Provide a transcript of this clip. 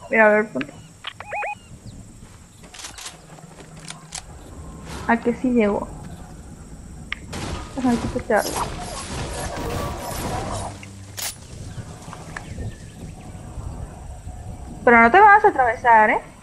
Mira, a ver, ¿a qué sí llegó? Déjame quitar este árbol. Pero no te vas a atravesar, ¿eh?